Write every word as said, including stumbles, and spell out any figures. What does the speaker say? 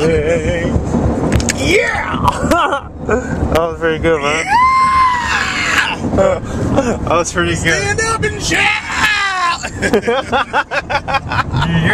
Yeah! That was pretty good, man. Yeah! That was pretty good. Stand up and shout!